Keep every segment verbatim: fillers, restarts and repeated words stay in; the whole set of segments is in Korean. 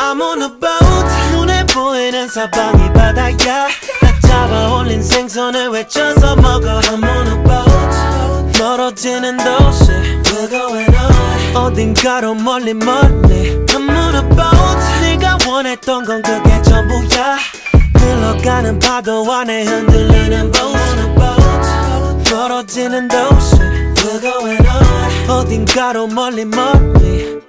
I'm on a boat. 눈에 보이는 사방이 바다야. 다 잡아 올린 생선을 외쳐서 먹어. I'm on a boat. 멀어지는 도시 We're going on. 어딘가로 멀리 멀리 I'm on a boat. 네가 원했던 건 그게 전부야. 흘러가는 파도 안에 흔들리는 boat. I'm on a boat. 멀어지는 도시 We're going on. 어딘가로 멀리 멀리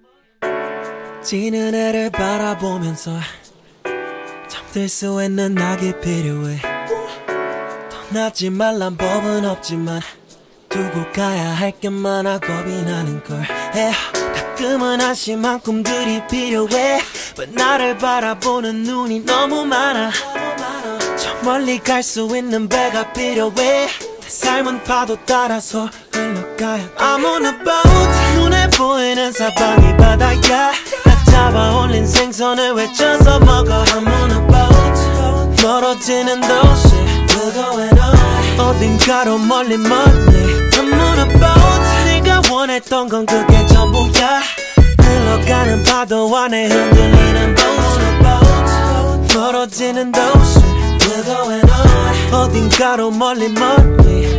지는 해를 바라보면서 잠들 수 있는 낙이 필요해. 떠나지 말란 법은 없지만 두고 가야 할 게 많아 겁이 나는걸. 가끔은 한심한 꿈들이 필요해. 왜 나를 바라보는 눈이 너무 많아. 저 멀리 갈 수 있는 배가 필요해. 내 삶은 파도 따라서 흘러가야 돼. I'm on a boat. 눈에 보이는 사방이 바다야. 다 잡아 올린 생선을 외쳐서 먹어. I'm on a boat. 멀어지는 도시 We're going on. 어딘가로 멀리 멀리 I'm on a boat. 네가 원했던 건 그게 전부야. 흘러가는 파도 안에 흔들리는 boat. I'm on a boat. 멀어지는 도시 We're going on. 어딘가로 멀리 멀리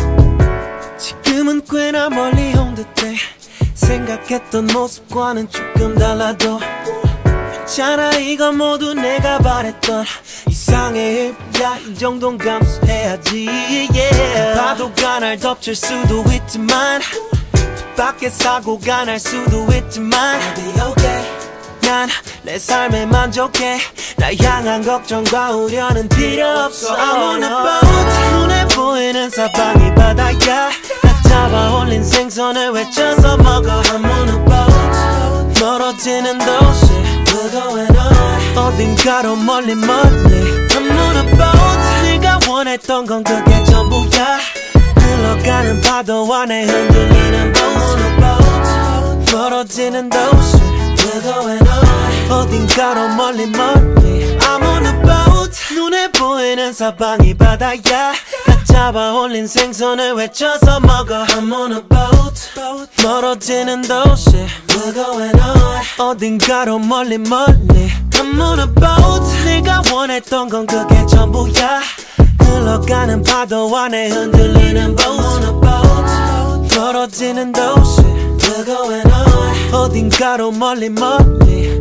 지금은 꽤나 멀리 온 듯해. 생각했던 모습과는 조금 달라도 괜찮아. 이건 모두 내가 바랬던 이상의 일이야. 이 정도는 감수해야지. yeah. 파도가 날 덮칠 수도 있지만 밖에 사고가 날 수도 있지만 I'll be okay. 난 내 삶에 만족해. 날 향한 걱정과 우려는 필요 없어. I'm on a boat. 눈에 보이는 사방이 바다야. 다 잡아 올린 생선을 외쳐서 먹어. I'm on a boat. 멀어지는 도시 We're going on. 어딘가로 멀리 멀리 I'm on a boat. 네가 원했던 건 그게 전부야. 흘러가는 파도 안에 흔들리는 boat. I'm on a boat. 멀어지는 도시 We're going on. 어딘가로 멀리 멀리 I'm on a boat. 눈에 보이는 사방이 바다야. 다 잡아 올린 생선을 외쳐서 먹어. I'm on a boat. 멀어지는 도시 We're going on. 어딘가로 멀리 멀리 I'm on a boat. 네가 원했던 건 그게 전부야. 흘러가는 파도 안에 흔들리는 boat. I'm on a boat. 멀어지는 도시 We're going on. 어딘가로 멀리 멀리